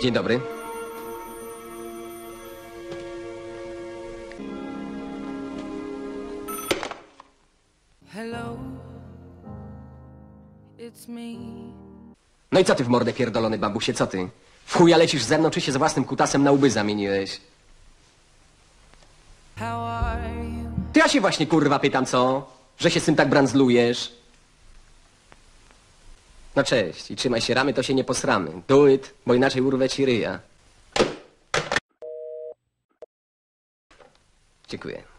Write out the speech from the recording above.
Dzień dobry. Hello, it's me. No i co ty w mordę pierdolony bambusie, co ty? W chuja lecisz ze mną, czy się z własnym kutasem na łby zamieniłeś? How are you? Ty ja się właśnie kurwa pytam, co? Że się z tym tak brandzlujesz? No cześć i trzymaj się ramy, to się nie posramy. Do it, bo inaczej urwę ci ryja. Dziękuję.